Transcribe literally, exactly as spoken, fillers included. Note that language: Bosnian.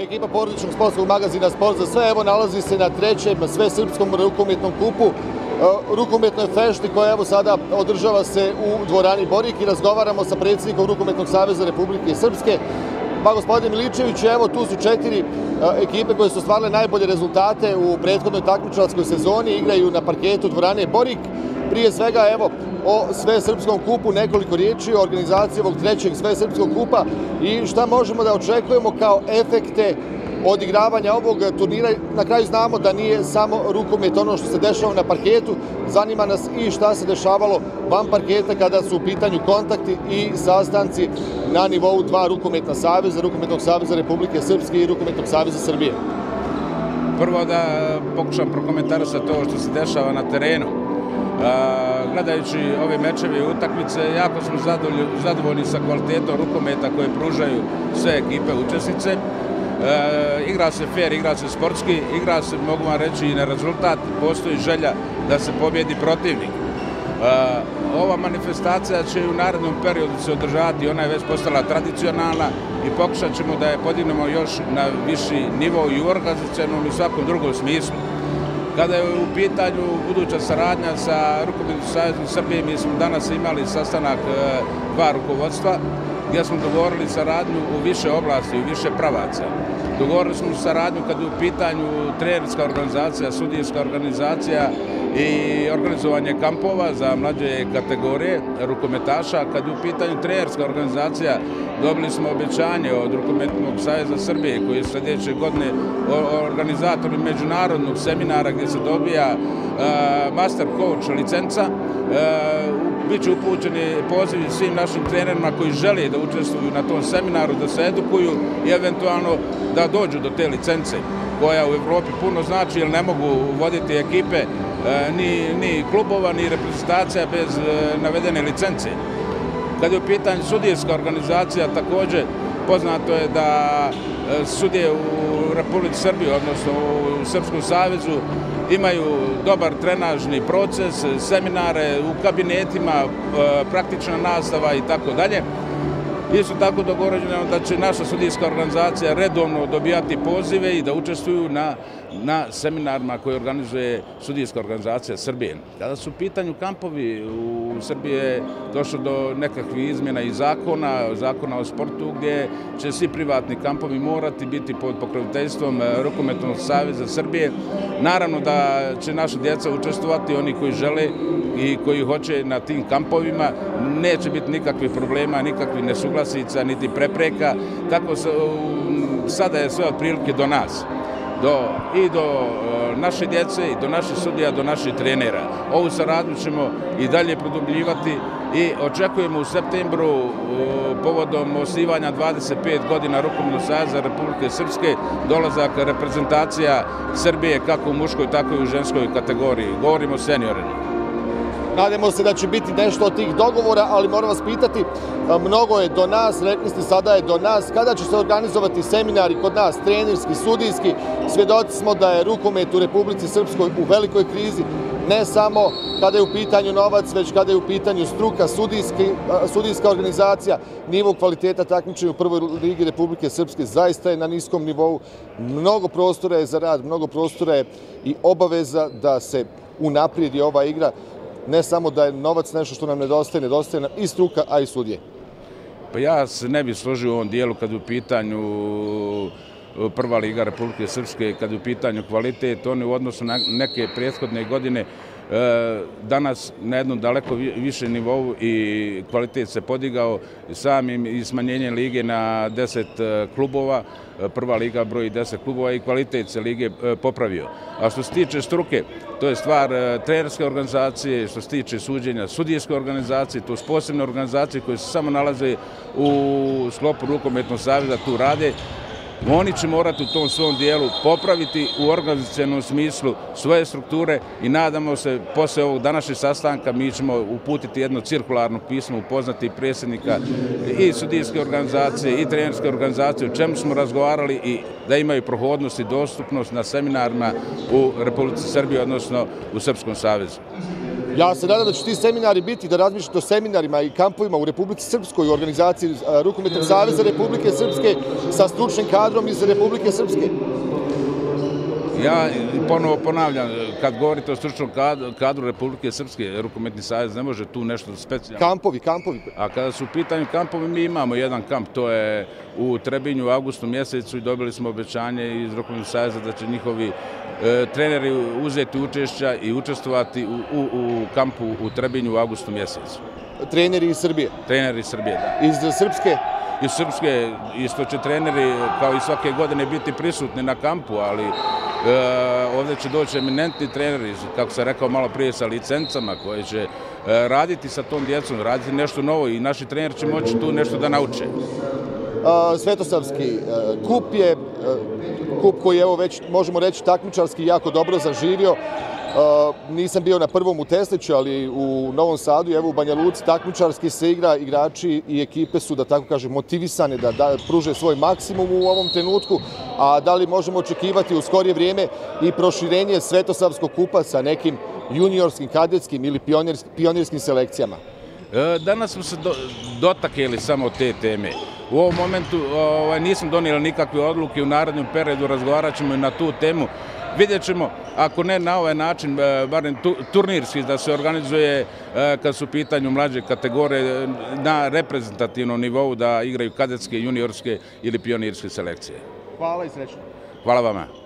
Ekipa porodičnog sportskog magazina Sport za sve, evo nalazi se na trećem svesrpskom rukometnom kupu, rukometnoj fešti koja evo sada održava se u dvorani Borik i razgovaramo sa predsjednikom Rukometnog saveza Republike Srpske. Pa gospodin Miličević, evo tu su četiri ekipe koje su ostvarile najbolje rezultate u prethodnoj takmičarskoj sezoni, igraju na parketu dvorane Borik. Prije svega evo o svesrpskom kupu nekoliko riječi, o organizaciji ovog trećeg svesrpskog kupa i šta možemo da očekujemo kao efekte odigravanja ovog turnira. Na kraju znamo da nije samo rukomet ono što se dešava na parketu, zanima nas i šta se dešavalo van parketa kada su u pitanju kontakti i sastanci na nivou dva rukometna saveza, Rukometnog saveza Republike Srpske i Rukometnog saveza Srbije. Prvo da pokušam prokomentarisati to što se dešava na terenu. Gledajući ove mečeve i utakmice, jako smo zadovoljni sa kvalitetom rukometa koje pružaju sve ekipe učesnice. Igra se fair, igra se sportski, igra se, mogu vam reći, i na rezultat. Postoji želja da se pobjedi protivnik. Ova manifestacija će u narednom periodu se održavati, ona je već postala tradicionalna i pokušat ćemo da je podignemo još na viši nivo i u organizacionalnom i svakom drugom smislu. Kada je u pitanju buduća saradnja sa Rukometnim savezom Srbije, mi smo danas imali sastanak dva rukovodstva gdje smo dogovorili saradnju u više oblasti, u više pravaca. Dogovorili smo saradnju kada je u pitanju trenerska organizacija, sudijska organizacija i organizovanje kampova za mlađe kategorije rukometaša. Kad je u pitanju trenerska organizacija, dobili smo obećanje od Rukometnog saveza Srbije koji je sljedeće godine organizator međunarodnog seminara gdje se dobija master coach licenca. Biće upućeni pozivi svim našim trenerima koji žele da učestvuju na tom seminaru, da se edukuju i eventualno da dođu do te licence koja u Evropi puno znači jer ne mogu voditi ekipe ni klubova, ni reprezentacija bez navedene licence. Kad je u pitanju sudijska organizacija, također poznato je da sudije u Republici Srbiji, odnosno u Srpskom savezu, imaju dobar trenažni proces, seminare u kabinetima, praktična nastava i tako dalje. Isto tako dogovoreno da će naša sudijska organizacija redovno dobijati pozive i da učestvuju na seminarima koje organizuje sudijska organizacija Srbije. Kada su u pitanju kampovi, u Srbiji je došlo do nekakvih izmjena i zakona, zakona o sportu, gdje će svi privatni kampovi morati biti pod pokroviteljstvom Rukometnog saveza Srbije. Naravno da će naša djeca učestvovati, oni koji žele i koji hoće na tim kampovima. Neće biti nikakvih problema, nikakvih nesuglasica, niti prepreka. Tako sada je sve otprilike do nas. I do naše djece, i do naših sudija, do naših trenera. Ovu saradnju ćemo i dalje produbljivati i očekujemo u septembru povodom osnivanja dvadeset pet godina Rukometnog saveza Republike Srpske dolazak reprezentacija Srbije kako u muškoj, tako i u ženskoj kategoriji. Govorimo o seniorima. Nadamo se da će biti nešto od tih dogovora, ali moram vas pitati, mnogo je do nas, rekli ste sada je do nas, kada će se organizovati seminari kod nas, trenerski, sudijski, svjedoci smo da je rukomet u Republici Srpskoj u velikoj krizi, ne samo kada je u pitanju novac, već kada je u pitanju struka, sudijska organizacija, nivo kvaliteta takmičenja u prvoj ligi Republike Srpske zaista je na niskom nivou, mnogo prostora je za rad, mnogo prostora je i obaveza da se unaprijedi ova igra. Ne samo da je novac nešto što nam nedostaje, nedostaje nam i struka, a i sudije. Pa ja se ne bih složio u ovom dijelu kad je u pitanju prva liga Republike Srpske, kad je u pitanju kvalitet, oni u odnosu na neke prethodne godine danas na jednom daleko više nivou i kvalitet se podigao samim i smanjenjem lige na deset klubova. Prva liga broji deset klubova i kvalitet se lige popravio. A što se tiče struke, to je stvar trenerske organizacije, što se tiče suđenja sudijske organizacije, to su posebne organizacije koje se samo nalaze u sklopu Rukometnog saveza, tu rade. Oni će morati u tom svom dijelu popraviti u organizacionalnom smislu svoje strukture i nadamo se posle ovog današnjeg sastanka mi ćemo uputiti jedno cirkularno pismo, upoznati predsjednika i sudijske organizacije i trenerske organizacije o čemu smo razgovarali i da imaju prohodnost i dostupnost na seminarima u Republici Srbiji, odnosno u Srpskom savezu. Ja se nadam da će ti seminari biti, da razmišljate o seminarima i kampovima u Republici Srpskoj, u organizaciji Rukometnog saveza Republike Srpske sa stručnim kadrom iz Republike Srpske. Ja ponovo ponavljam, kad govorite o stručnom kadru Republike Srpske, Rukometni savez ne može tu nešto specijalno. Kampovi, kampovi. A kada su u pitanju kampovi, mi imamo jedan kamp, to je u Trebinju u avgustu mjesecu i dobili smo obećanje iz Rukometnog saveza da će njihovi treneri uzeti učešća i učestvovati u kampu u Trebinju u avgustu mjesecu. Treneri iz Srbije? Treneri iz Srbije, da. Iz Srpske? Iz Srpske isto će treneri kao i svake godine biti prisutni na kampu, ali ovdje će doći eminentni treneri, kako sam rekao malo prije, sa licencama koje će raditi sa tom djecom, raditi nešto novo i naši treneri će moći tu nešto da nauče. Svetosavski kup je kup koji je, evo već možemo reći, takmičarski jako dobro zaživio. Nisam bio na prvom u Tesliću, ali u Novom Sadu i evo u Banja Luci takmičarski se igra, igrači i ekipe su, da tako kažem, motivisane da pruže svoj maksimum u ovom trenutku, a da li možemo očekivati u skorije vrijeme i proširenje Svetosavskog kupa sa nekim juniorskim, kadetskim ili pionirskim selekcijama? Danas smo se dotakli samo te teme. U ovom momentu nisam donijela nikakve odluke, u narednom periodu razgovarat ćemo i na tu temu. Vidjet ćemo, ako ne na ovaj način, barem turnirski, da se organizuje kad su u pitanju mlađe kategorije na reprezentativnom nivou da igraju kadetske, juniorske ili pionirske selekcije. Hvala i srećno. Hvala vama.